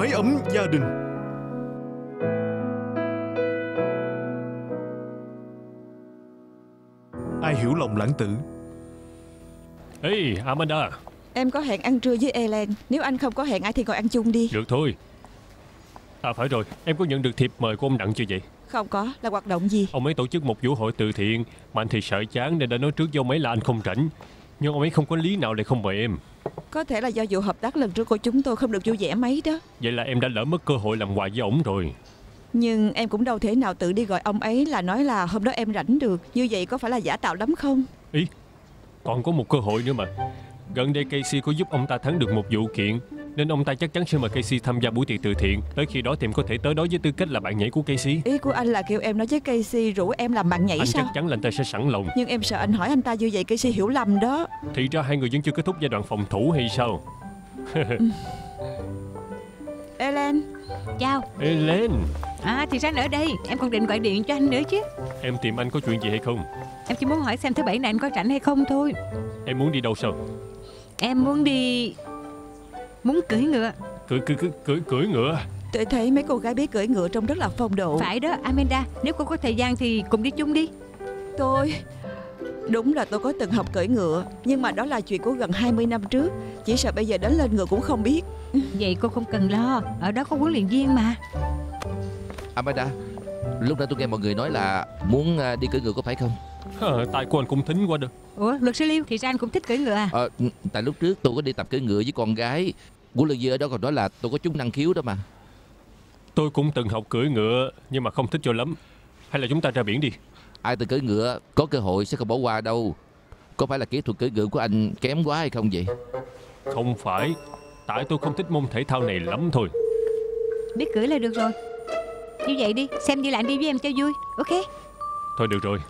mái ấm gia đình. Ai hiểu lòng lãng tử. Ê Amanda, Em có hẹn ăn trưa với Ellen. Nếu anh không có hẹn ai thì ngồi ăn chung đi. được thôi. À phải rồi, em có nhận được thiệp mời của ông Đặng chưa vậy? Không có. Là hoạt động gì? Ông ấy tổ chức một vũ hội từ thiện, mà anh thì sợ chán nên đã nói trước với ông ấy là anh không rảnh. Nhưng ông ấy không có lý nào để không mời em. Có thể là do vụ hợp tác lần trước của chúng tôi không được vui vẻ mấy đó. Vậy là em đã lỡ mất cơ hội làm quà với ổng rồi. Nhưng em cũng đâu thể nào tự đi gọi ông ấy là nói là hôm đó em rảnh được. Như vậy có phải là giả tạo lắm không? Ý, còn có một cơ hội nữa mà. Gần đây Casey có giúp ông ta thắng được một vụ kiện, nên ông ta chắc chắn sẽ mời Casey tham gia buổi tiệc từ thiện. Tới khi đó thì em có thể tới đó với tư cách là bạn nhảy của Casey. Ý của anh là kêu em nói với Casey rủ em làm bạn nhảy Anh sao? chắc chắn là anh ta sẽ sẵn lòng. Nhưng em sợ anh hỏi anh ta như vậy Casey hiểu lầm đó. Thì ra hai người vẫn chưa kết thúc giai đoạn phòng thủ hay sao? Ellen. Chào. Ellen, À thì ra anh ở đây. Em còn định gọi điện cho anh nữa chứ. em tìm anh có chuyện gì hay không? Em chỉ muốn hỏi xem thứ bảy này anh có rảnh hay không thôi. Em muốn đi đâu sao? Em muốn đi... Muốn cưỡi ngựa. Cưỡi ngựa? Tôi thấy mấy cô gái biết cưỡi ngựa trông rất là phong độ. Phải đó Amanda. Nếu cô có thời gian thì cùng đi chung đi. Đúng là tôi có từng học cưỡi ngựa. Nhưng mà đó là chuyện của gần 20 năm trước. Chỉ sợ bây giờ đến lên ngựa cũng không biết. Vậy cô không cần lo. Ở đó có huấn luyện viên mà. Amanda, lúc nãy tôi nghe mọi người nói là muốn đi cưỡi ngựa có phải không? Tại của anh cũng thính quá đâu. Ủa luật sư Liêu, thì ra anh cũng thích cưỡi ngựa à? Tại lúc trước tôi có đi tập cưỡi ngựa với con gái. Huấn luyện viên ở đó còn nói là tôi có chút năng khiếu đó mà. Tôi cũng từng học cưỡi ngựa nhưng mà không thích cho lắm. Hay là chúng ta ra biển đi. Ai từng cưỡi ngựa có cơ hội sẽ không bỏ qua đâu. Có phải là kỹ thuật cưỡi ngựa của anh kém quá hay không vậy? Không phải. Tại tôi không thích môn thể thao này lắm thôi. Biết cưỡi là được rồi. Như vậy đi, xem như là anh đi với em cho vui. Ok. Thôi được rồi.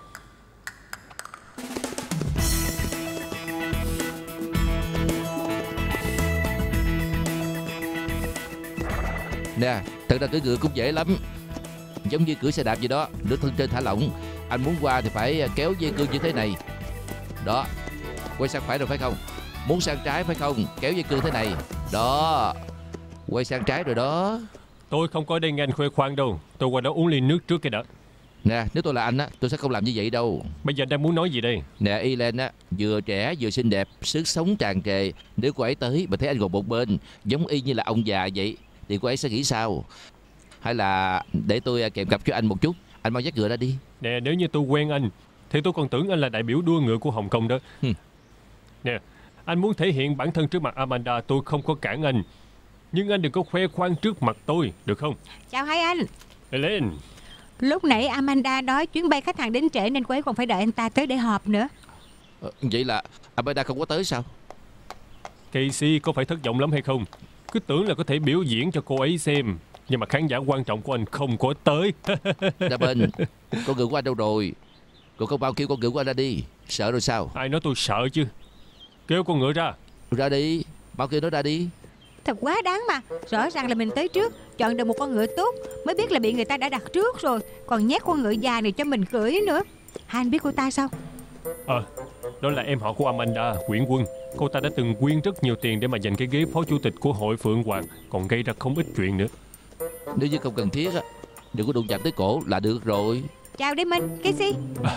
Nè, thật ra cưỡi ngựa cũng dễ lắm. Giống như cưỡi xe đạp vậy đó, nửa thân trên thả lỏng. Anh muốn qua thì phải kéo dây cương như thế này. Đó, quay sang phải rồi phải không? Muốn sang trái phải không? Kéo dây cương thế này. Đó, quay sang trái rồi đó. Tôi không có đây nghe anh khoe khoang đâu. Tôi qua đó uống ly nước trước cái đã. Nè, nếu tôi là anh á, tôi sẽ không làm như vậy đâu. Bây giờ anh đang muốn nói gì đây? Nè, Ellen á, vừa trẻ vừa xinh đẹp, sức sống tràn trề. Nếu cô ấy tới mà thấy anh gục một bên, giống y như là ông già vậy, thì cô ấy sẽ nghĩ sao? Hay là để tôi kèm cặp cho anh một chút. Anh mau dắt ngựa ra đi. Nè, nếu như tôi quen anh thì tôi còn tưởng anh là đại biểu đua ngựa của Hồng Kông đó. Nè, anh muốn thể hiện bản thân trước mặt Amanda, tôi không có cản anh. Nhưng anh đừng có khoe khoang trước mặt tôi, được không? Chào hai anh. Ellen. Lúc nãy Amanda nói chuyến bay khách hàng đến trễ nên cô ấy còn phải đợi anh ta tới để họp nữa. Vậy là Amanda không có tới sao? Casey có phải thất vọng lắm hay không? Cứ tưởng là có thể biểu diễn cho cô ấy xem, nhưng mà khán giả quan trọng của anh không có tới. Ra bên, con ngựa của anh đâu rồi? Còn không bao kêu con ngựa của anh ra đi. Sợ rồi sao? Ai nói tôi sợ chứ? Kêu con ngựa ra. Ra đi, bao kêu nó ra đi. Thật quá đáng mà. Rõ ràng là mình tới trước, chọn được một con ngựa tốt, mới biết là bị người ta đã đặt trước rồi, còn nhét con ngựa già này cho mình cưỡi nữa. Hai anh biết cô ta sao? Đó là em họ của Amanda, Nguyễn Quân. Cô ta đã từng quyên rất nhiều tiền để mà giành cái ghế phó chủ tịch của hội Phượng Hoàng, còn gây ra không ít chuyện nữa. Nếu như không cần thiết á, đừng có đụng chạm tới cổ là được rồi. Chào Damon, Casey.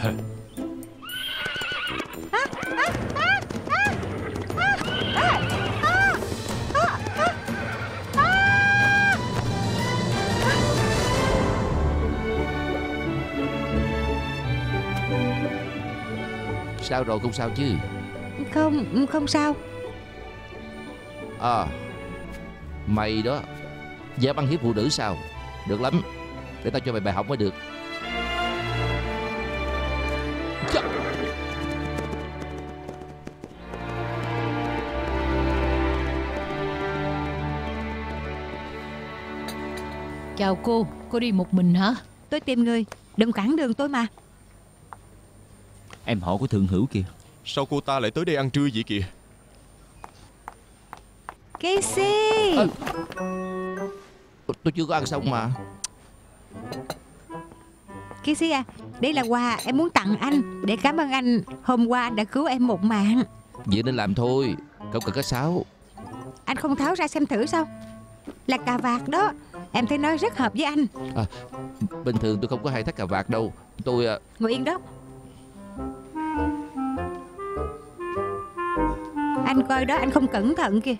Sao rồi, không sao chứ? Không sao. Mày đó dám ăn hiếp phụ nữ sao? Được lắm, để tao cho mày bài học mới được. Chào cô đi một mình hả? Tôi tìm người, đừng cản đường tôi mà. Em họ của thượng hữu kìa. Sao cô ta lại tới đây ăn trưa vậy kìa? Casey. Tôi chưa có ăn xong mà. Casey à, đây là quà em muốn tặng anh, để cảm ơn anh hôm qua đã cứu em một mạng. Vậy nên làm thôi, không cần có sáo. Anh không tháo ra xem thử sao? là cà vạt đó. Em thấy nói rất hợp với anh. Bình thường tôi không có hay thắt cà vạt đâu. Tôi Ngồi yên đó. Anh coi đó, anh không cẩn thận kìa.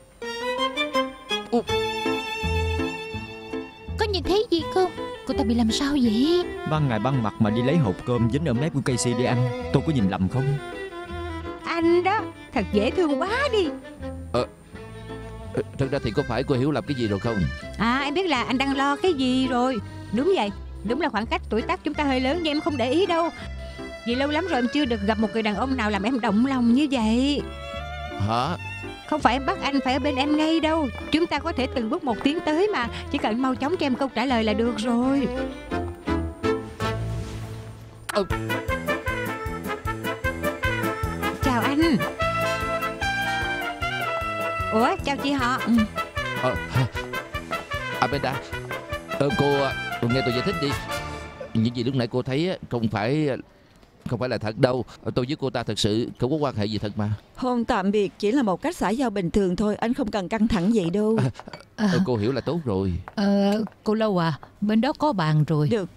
Có nhìn thấy gì không? Cô ta bị làm sao vậy? Ban ngày ban mặt mà đi lấy hộp cơm dính ở mép của Casey để ăn. Tôi có nhìn lầm không? Anh đó, thật dễ thương quá đi. Thật ra thì có phải cô hiểu lầm cái gì rồi không? Em biết là anh đang lo cái gì rồi. Đúng vậy, đúng là khoảng cách tuổi tác chúng ta hơi lớn, nhưng em không để ý đâu. Vì lâu lắm rồi em chưa được gặp một người đàn ông nào làm em động lòng như vậy. Hả? Không phải em bắt anh phải ở bên em ngay đâu. Chúng ta có thể từng bước một tiến tới mà. Chỉ cần mau chóng cho em câu trả lời là được rồi. Chào anh. Ủa, chào chị họ. Amanda, cô nghe tôi giải thích đi. Những gì lúc nãy cô thấy không phải là thật đâu. Tôi với cô ta thật sự không có quan hệ gì thật mà. Hôn tạm biệt chỉ là một cách xã giao bình thường thôi. Anh không cần căng thẳng vậy đâu. Cô hiểu là tốt rồi. Cô Lâu à, bên đó có bàn rồi. Được.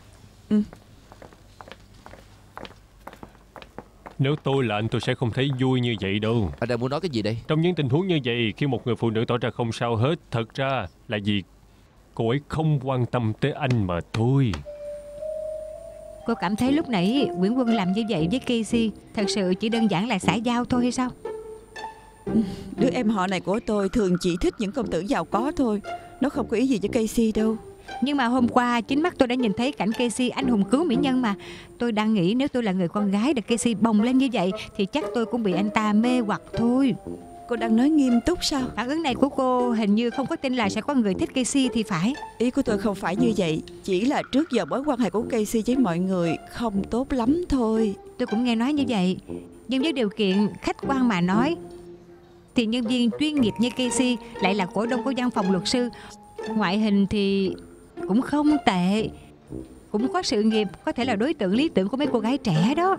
Nếu tôi là anh tôi sẽ không thấy vui như vậy đâu. Anh đang muốn nói cái gì đây? Trong những tình huống như vậy, khi một người phụ nữ tỏ ra không sao hết, thật ra là vì cô ấy không quan tâm tới anh mà thôi. Cô cảm thấy lúc nãy Nguyễn Quân làm như vậy với Casey thật sự chỉ đơn giản là xã giao thôi hay sao? Đứa em họ này của tôi thường chỉ thích những công tử giàu có thôi. Nó không có ý gì cho Casey đâu. Nhưng mà hôm qua chính mắt tôi đã nhìn thấy cảnh Casey anh hùng cứu mỹ nhân mà. Tôi đang nghĩ nếu tôi là người con gái được Casey bồng lên như vậy thì chắc tôi cũng bị anh ta mê hoặc thôi. Cô đang nói nghiêm túc sao? Phản ứng này của cô hình như không có tin là sẽ có người thích Casey thì phải. Ý của tôi không phải như vậy. Chỉ là trước giờ mối quan hệ của Casey với mọi người không tốt lắm thôi. Tôi cũng nghe nói như vậy. Nhưng với điều kiện khách quan mà nói thì nhân viên chuyên nghiệp như Casey lại là cổ đông của văn phòng luật sư. Ngoại hình thì cũng không tệ, cũng có sự nghiệp, có thể là đối tượng lý tưởng của mấy cô gái trẻ đó.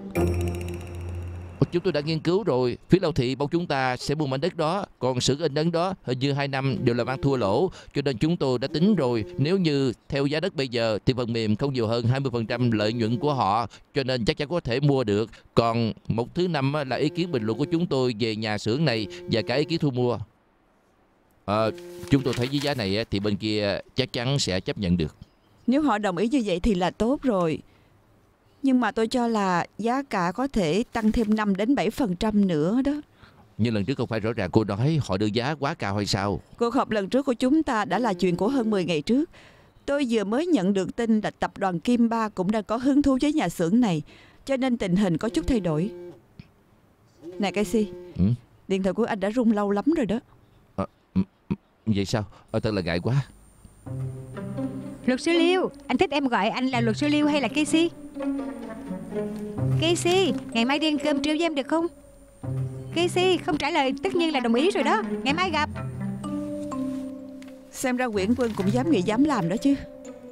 Chúng tôi đã nghiên cứu rồi. Phía Lâu Thị bảo chúng ta sẽ mua mảnh đất đó. Còn xưởng in ấn đó hình như 2 năm đều làm ăn thua lỗ. Cho nên chúng tôi đã tính rồi. Nếu như theo giá đất bây giờ thì phần mềm không nhiều hơn 20% lợi nhuận của họ. Cho nên chắc chắn có thể mua được. Còn một thứ năm là ý kiến bình luận của chúng tôi về nhà xưởng này và cả ý kiến thu mua. Chúng tôi thấy với giá này thì bên kia chắc chắn sẽ chấp nhận được. Nếu họ đồng ý như vậy thì là tốt rồi. Nhưng mà tôi cho là giá cả có thể tăng thêm 5 đến 7% nữa đó. Như lần trước không phải rõ ràng cô nói họ đưa giá quá cao hay sao? Cuộc họp lần trước của chúng ta đã là chuyện của hơn 10 ngày trước. Tôi vừa mới nhận được tin là tập đoàn Kim Ba cũng đang có hứng thú với nhà xưởng này. Cho nên tình hình có chút thay đổi. Nè Casey, điện thoại của anh đã rung lâu lắm rồi đó. Vậy sao? Thật là ngại quá. Luật sư Liêu, anh thích em gọi anh là luật sư Liêu hay là Casey? Casey, ngày mai đi ăn cơm trưa với em được không? Casey không trả lời tất nhiên là đồng ý rồi đó. Ngày mai gặp. Xem ra Nguyễn Quân cũng dám nghĩ dám làm đó chứ.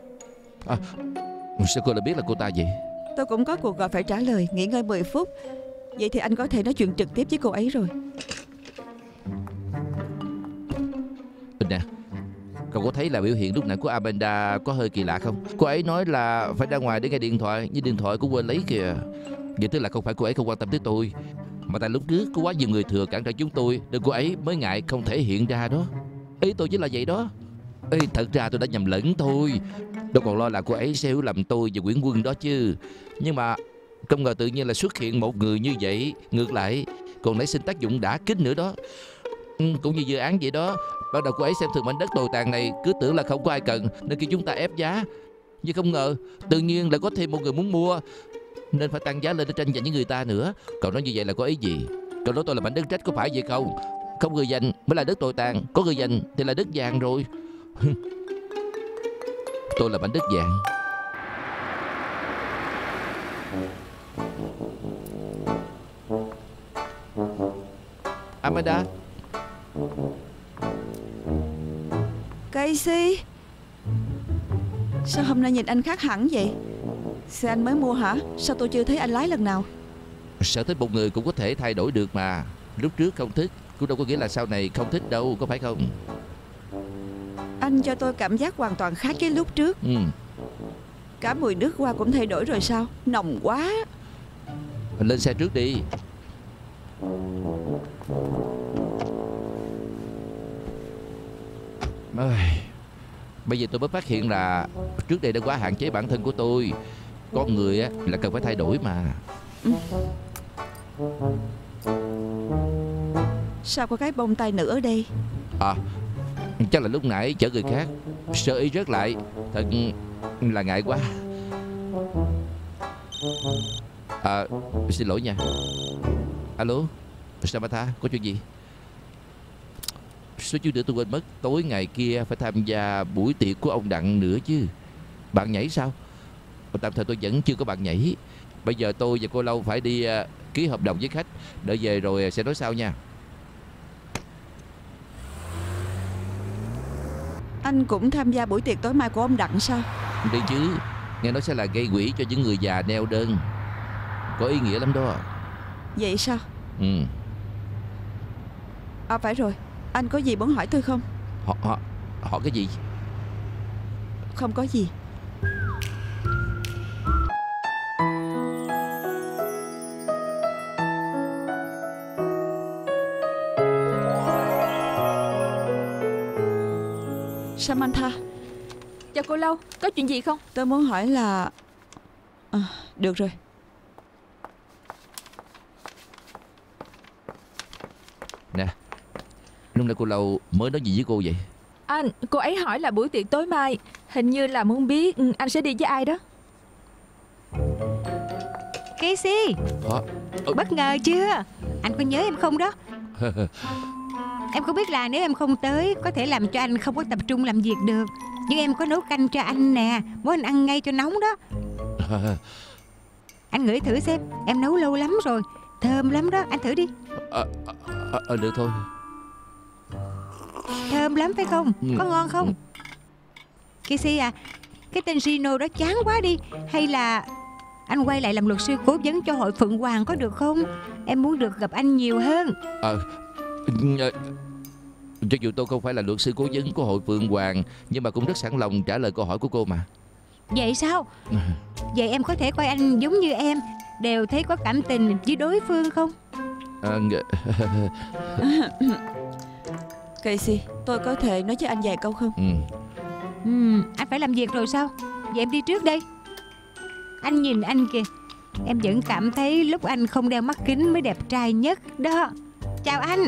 Sao cô lại biết là cô ta vậy? Tôi cũng có cuộc gọi phải trả lời. Nghỉ ngơi 10 phút. Vậy thì anh có thể nói chuyện trực tiếp với cô ấy rồi. Nè, cậu có thấy là biểu hiện lúc nãy của Amanda có hơi kỳ lạ không? Cô ấy nói là phải ra ngoài để nghe điện thoại, nhưng điện thoại cô quên lấy kìa. Vậy tức là không phải cô ấy không quan tâm tới tôi, mà tại lúc trước có quá nhiều người thừa cản trở chúng tôi, nên cô ấy mới ngại không thể hiện ra đó. Ý tôi chính là vậy đó. Thật ra tôi đã nhầm lẫn thôi. Đâu còn lo là cô ấy sẽ hiểu lầm tôi và Nguyễn Quân đó chứ. Nhưng mà không ngờ tự nhiên là xuất hiện một người như vậy. Ngược lại còn nảy sinh tác dụng đả kích nữa đó. Cũng như dự án vậy đó. Ban đầu cô ấy xem thường mảnh đất tồi tàn này, cứ tưởng là không có ai cần nên khi chúng ta ép giá. Nhưng không ngờ tự nhiên lại có thêm một người muốn mua, nên phải tăng giá lên để tranh giành với người ta nữa. Cậu nói như vậy là có ý gì? Cậu nói tôi là mảnh đất rách có phải vậy không? Không người giành mới là đất tồi tàn, có người giành thì là đất vàng rồi. Tôi là mảnh đất vàng. Amanda. Casey, sao hôm nay nhìn anh khác hẳn vậy? Xe anh mới mua hả? Sao tôi chưa thấy anh lái lần nào? Sở thích một người cũng có thể thay đổi được mà. Lúc trước không thích cũng đâu có nghĩa là sau này không thích đâu, có phải không? Anh cho tôi cảm giác hoàn toàn khác với lúc trước. Cả mùi nước hoa cũng thay đổi rồi sao? Nồng quá. Lên xe trước đi. Bây giờ tôi mới phát hiện là trước đây đã quá hạn chế bản thân của tôi. Con người á là cần phải thay đổi mà. Sao có cái bông tai nữ ở đây? Chắc là lúc nãy chở người khác sơ ý rớt lại. Thật là ngại quá. Xin lỗi nha. Alo, Samantha, có chuyện gì? Số chút nữa tôi quên mất. Tối ngày kia phải tham gia buổi tiệc của ông Đặng nữa chứ. Bạn nhảy sao? Tạm thời tôi vẫn chưa có bạn nhảy. Bây giờ tôi và cô Lâu phải đi ký hợp đồng với khách. Đợi về rồi sẽ nói sau nha. Anh cũng tham gia buổi tiệc tối mai của ông Đặng sao? Đi chứ. Nghe nói sẽ là gây quỹ cho những người già neo đơn. Có ý nghĩa lắm đó. Vậy sao? Phải rồi. Anh có gì muốn hỏi tôi không? Hỏi cái gì? Không có gì. Samantha. Chào cô Lâu, có chuyện gì không? Tôi muốn hỏi là... được rồi. Nè, lúc nãy cô Lâu mới nói gì với cô vậy? Anh, cô ấy hỏi là buổi tiệc tối mai. Hình như là muốn biết anh sẽ đi với ai đó. Casey, bất ngờ chưa? Anh có nhớ em không đó? Em có biết là nếu em không tới có thể làm cho anh không có tập trung làm việc được. Nhưng em có nấu canh cho anh nè, muốn anh ăn ngay cho nóng đó. Anh ngửi thử xem, em nấu lâu lắm rồi, thơm lắm đó, anh thử đi. Được thôi. Thơm lắm phải không? Có ngon không? Casey à, cái tên Gino đó chán quá đi. Hay là anh quay lại làm luật sư cố vấn cho hội Phượng Hoàng có được không? Em muốn được gặp anh nhiều hơn. Cho dù tôi không phải là luật sư cố vấn của hội Phượng Hoàng, nhưng mà cũng rất sẵn lòng trả lời câu hỏi của cô mà. Vậy sao? Vậy em có thể coi anh giống như em, đều thấy có cảm tình với đối phương không? Casey, tôi có thể nói với anh vài câu không? Anh phải làm việc rồi sao? Vậy em đi trước đây. Anh nhìn anh kìa, em vẫn cảm thấy lúc anh không đeo mắt kính mới đẹp trai nhất đó. Chào anh.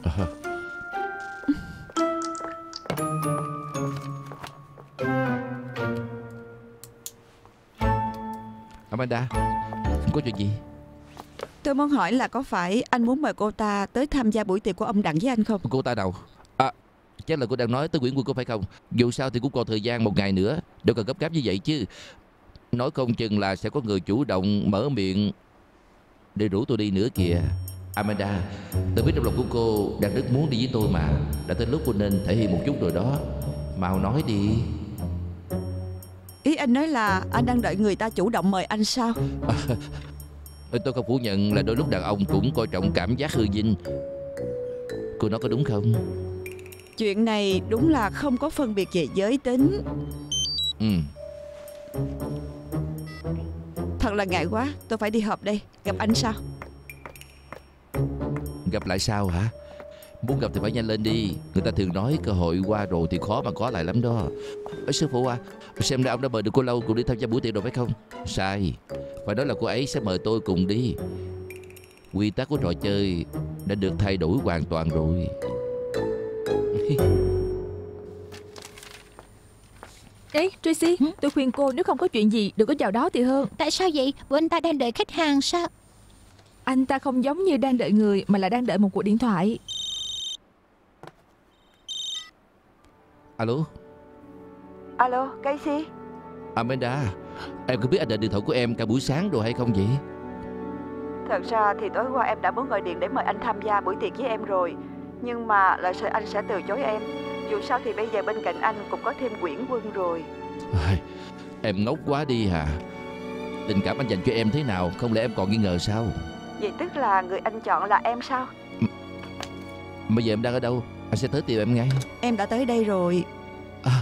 Amanda, có chuyện gì? Tôi muốn hỏi là có phải anh muốn mời cô ta tới tham gia buổi tiệc của ông Đặng với anh không? Cô ta đâu? Chắc là cô đang nói tới Nguyễn Quân có phải không? Dù sao thì cũng còn thời gian một ngày nữa, đâu cần gấp gáp như vậy chứ. Nói không chừng là sẽ có người chủ động mở miệng để rủ tôi đi nữa kìa. Amanda, tôi biết trong lòng của cô đang rất muốn đi với tôi mà. Đã tới lúc cô nên thể hiện một chút rồi đó. Mau nói đi. Ý anh nói là anh đang đợi người ta chủ động mời anh sao? Tôi không phủ nhận là đôi lúc đàn ông cũng coi trọng cảm giác hư vinh. Cô nói có đúng không? Chuyện này đúng là không có phân biệt về giới tính. Thật là ngại quá, tôi phải đi họp đây. Gặp anh sao? Gặp lại sao hả? Muốn gặp thì phải nhanh lên đi. Người ta thường nói cơ hội qua rồi thì khó mà có lại lắm đó. Sư phụ à, xem ra ông đã mời được cô Lâu cùng đi tham gia buổi tiệc rồi phải không? Sai, phải nói là cô ấy sẽ mời tôi cùng đi. Quy tắc của trò chơi đã được thay đổi hoàn toàn rồi. Ê Tracy, tôi khuyên cô nếu không có chuyện gì đừng có vào đó thì hơn. Tại sao vậy? Bộ anh ta đang đợi khách hàng sao? Anh ta không giống như đang đợi người, mà là đang đợi một cuộc điện thoại. Alo. Alo, Casey. Amanda, em có biết anh đợi điện thoại của em cả buổi sáng rồi hay không vậy? Thật ra thì tối qua em đã muốn gọi điện để mời anh tham gia buổi tiệc với em rồi. Nhưng mà lại sợ anh sẽ từ chối em. Dù sao thì bây giờ bên cạnh anh cũng có thêm Nguyễn Quân rồi. Em ngốc quá đi hả? Tình cảm anh dành cho em thế nào, không lẽ em còn nghi ngờ sao? Vậy tức là người anh chọn là em sao? Bây giờ em đang ở đâu? Anh sẽ tới tìm em ngay. Em đã tới đây rồi.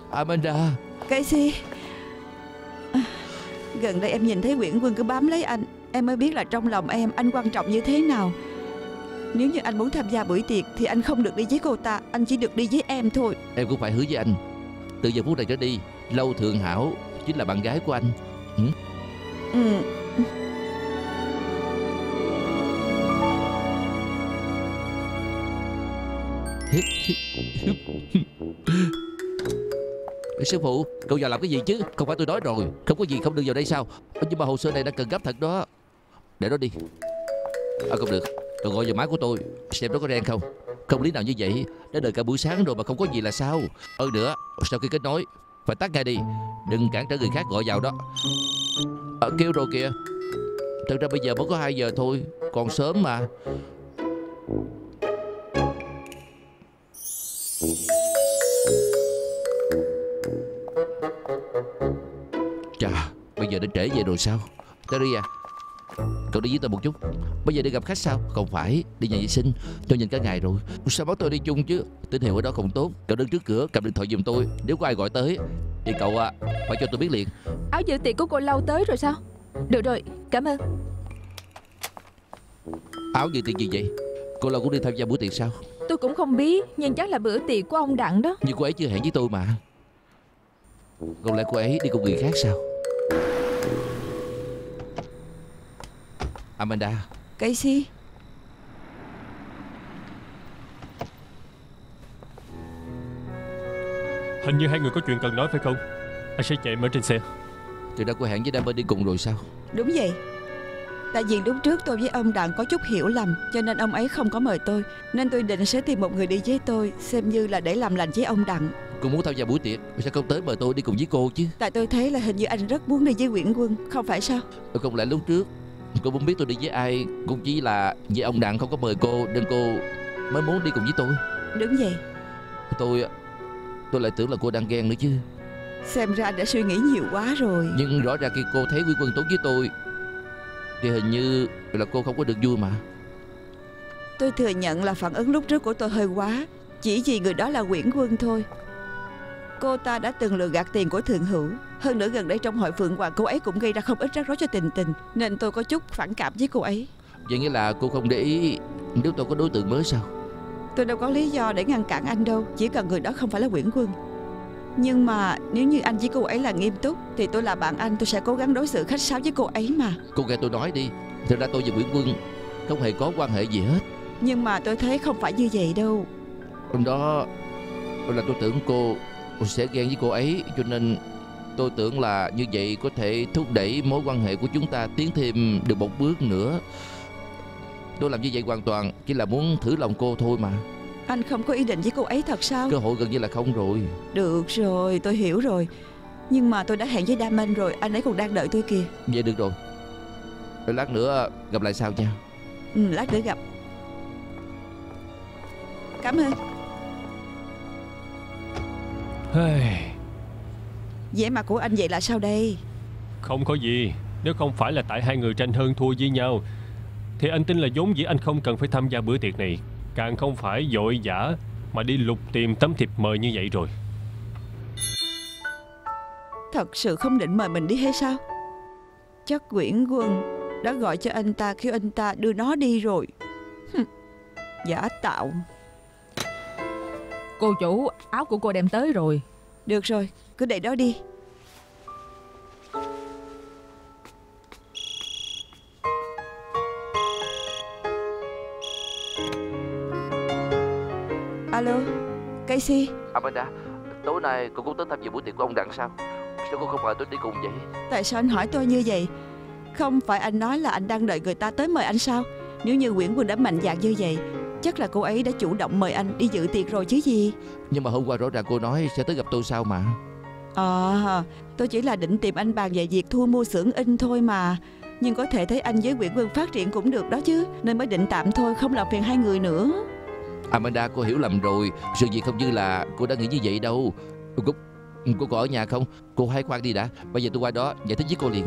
Amanda. Casey, gần đây em nhìn thấy Uyển Quân cứ bám lấy anh, em mới biết là trong lòng em anh quan trọng như thế nào. Nếu như anh muốn tham gia buổi tiệc thì anh không được đi với cô ta, anh chỉ được đi với em thôi. Em cũng phải hứa với anh, từ giờ phút này trở đi, Lâu Thượng Hảo chính là bạn gái của anh. Ừ. Sư phụ, cậu vào làm cái gì chứ? Không phải tôi nói rồi, không có gì không được vào đây sao? Nhưng mà hồ sơ này đang cần gấp thật đó. Để đó đi. Không được, cậu gọi vào máy của tôi xem nó có reng không. Không lý nào như vậy, đã đợi cả buổi sáng rồi mà không có gì là sao? Nữa, sau khi kết nối phải tắt ngay đi, đừng cản trở người khác gọi vào đó. Kêu rồi kìa. Thật ra bây giờ mới có 2 giờ thôi, còn sớm mà. Chà, bây giờ đã trễ vậy rồi sao? Terry à, cậu đi với tôi một chút. Bây giờ đi gặp khách sao? Không phải, đi nhà vệ sinh. Tôi nhìn cả ngày rồi. Sao bắt tôi đi chung chứ? Tín hiệu ở đó không tốt. Cậu đứng trước cửa cầm điện thoại giùm tôi. Nếu có ai gọi tới thì cậu phải cho tôi biết liền. Áo dự tiệc của cô Lâu tới rồi sao? Được rồi, cảm ơn. Áo dự tiệc gì vậy? Cô Lâu cũng đi tham gia buổi tiệc sao? Tôi cũng không biết, nhưng chắc là bữa tiệc của ông Đặng đó. Nhưng cô ấy chưa hẹn với tôi mà. Không lẽ cô ấy đi cùng người khác sao? Amanda. Casey, Hình như hai người có chuyện cần nói phải không? Anh sẽ chạy mở trên xe. Thì đã cô hẹn với Damon đi cùng rồi sao? đúng vậy. Tại vì lúc trước tôi với ông Đặng có chút hiểu lầm, cho nên ông ấy không có mời tôi. Nên tôi định sẽ tìm một người đi với tôi, xem như là để làm lành với ông Đặng. Cô muốn tham gia buổi tiệc, sao không tới mời tôi đi cùng với cô chứ? Tại tôi thấy là hình như anh rất muốn đi với Uyển Quân, không phải sao? Không lẽ lúc trước cô muốn biết tôi đi với ai, cũng chỉ là vì ông Đặng không có mời cô nên cô mới muốn đi cùng với tôi. Đúng vậy. Tôi lại tưởng là cô đang ghen nữa chứ. Xem ra anh đã suy nghĩ nhiều quá rồi. Nhưng rõ ràng khi cô thấy Uyển Quân tốt với tôi thì hình như là cô không có được vui mà. Tôi thừa nhận là phản ứng lúc trước của tôi hơi quá, chỉ vì người đó là Uyển Quân thôi. Cô ta đã từng lừa gạt tiền của Thượng Hữu. Hơn nữa gần đây trong hội Phượng Hoàng, cô ấy cũng gây ra không ít rắc rối cho Tình Tình, nên tôi có chút phản cảm với cô ấy. Vậy nghĩa là cô không để ý nếu tôi có đối tượng mới sao? Tôi đâu có lý do để ngăn cản anh đâu, chỉ cần người đó không phải là Uyển Quân. Nhưng mà nếu như anh với cô ấy là nghiêm túc thì tôi là bạn anh, tôi sẽ cố gắng đối xử khách sáo với cô ấy mà. Cô nghe tôi nói đi. Thật ra tôi và Uyển Quân không hề có quan hệ gì hết. Nhưng mà tôi thấy không phải như vậy đâu. Hôm đó là tôi tưởng cô sẽ ghen với cô ấy, cho nên tôi tưởng là như vậy có thể thúc đẩy mối quan hệ của chúng ta tiến thêm được một bước nữa. Tôi làm như vậy hoàn toàn chỉ là muốn thử lòng cô thôi mà. Anh không có ý định với cô ấy thật sao? Cơ hội gần như là không rồi. Được rồi, tôi hiểu rồi. Nhưng mà tôi đã hẹn với Damon rồi, anh ấy còn đang đợi tôi kìa. Vậy được rồi. Rồi lát nữa gặp lại sau nha. Lát nữa gặp. Cảm ơn. Vẻ mặt của anh vậy là sao đây? Không có gì. Nếu không phải là tại hai người tranh hơn thua với nhau thì anh tin là vốn dĩ anh không cần phải tham gia bữa tiệc này. Càng không phải vội vã mà đi lục tìm tấm thiệp mời như vậy rồi. Thật sự không định mời mình đi hay sao? Chắc Uyển Quân đã gọi cho anh ta kêu anh ta đưa nó đi rồi. Giả tạo. Cô chủ, áo của cô đem tới rồi. Được rồi, cứ để đó đi. Alo, Casey. Amanda, tối nay cô cũng tới tham dự buổi tiệc của ông Đặng sao? Sao cô không mời tôi đi cùng vậy? Tại sao anh hỏi tôi như vậy? Không phải anh nói là anh đang đợi người ta tới mời anh sao? Nếu như Uyển Quân đã mạnh dạn như vậy, chắc là cô ấy đã chủ động mời anh đi dự tiệc rồi chứ gì. Nhưng mà hôm qua rõ ràng cô nói sẽ tới gặp tôi sao mà. Tôi chỉ là định tìm anh bàn về việc thu mua xưởng in thôi mà. Nhưng có thể thấy anh với Uyển Quân phát triển cũng được đó chứ, nên mới định tạm thôi, không làm phiền hai người nữa. Amanda, cô hiểu lầm rồi. Sự việc không như là cô đã nghĩ như vậy đâu. Cô có ở nhà không? Cô hãy khoan đi đã. Bây giờ tôi qua đó giải thích với cô liền.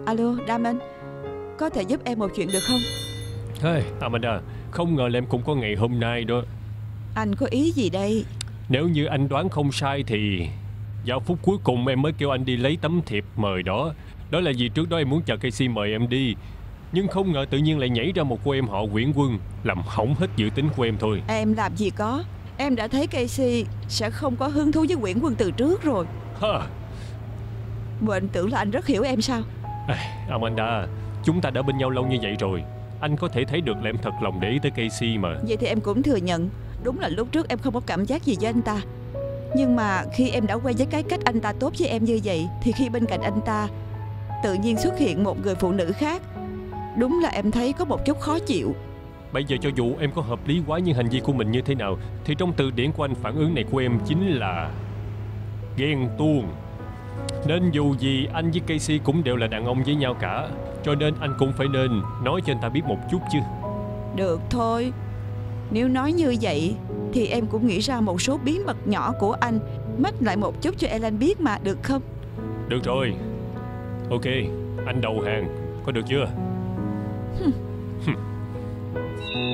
Alo, Damon, có thể giúp em một chuyện được không? Hey, Amanda, không ngờ là em cũng có ngày hôm nay đó. Anh có ý gì đây? Nếu như anh đoán không sai thì vào phút cuối cùng em mới kêu anh đi lấy tấm thiệp mời đó. Đó là vì trước đó em muốn chờ Casey mời em đi, nhưng không ngờ tự nhiên lại nhảy ra một cô em họ Nguyễn Quân, làm hỏng hết dự tính của em thôi. Em làm gì có. Em đã thấy Casey sẽ không có hứng thú với Nguyễn Quân từ trước rồi. Ha. Bộ anh tưởng là anh rất hiểu em sao? Amanda, chúng ta đã bên nhau lâu như vậy rồi, anh có thể thấy được là em thật lòng để ý tới Casey mà. Vậy thì em cũng thừa nhận, đúng là lúc trước em không có cảm giác gì với anh ta. Nhưng mà khi em đã quen với cái cách anh ta tốt với em như vậy, thì khi bên cạnh anh ta tự nhiên xuất hiện một người phụ nữ khác, đúng là em thấy có một chút khó chịu. Bây giờ cho dù em có hợp lý quá những hành vi của mình như thế nào, thì trong từ điển của anh, phản ứng này của em chính là ghen tuông. Nên dù gì anh với Casey cũng đều là đàn ông với nhau cả, cho nên anh cũng phải nên nói cho anh ta biết một chút chứ. Được thôi, nếu nói như vậy thì em cũng nghĩ ra một số bí mật nhỏ của anh, mách lại một chút cho Ellen biết mà, được không? Được rồi. Ok, anh đầu hàng, có được chưa?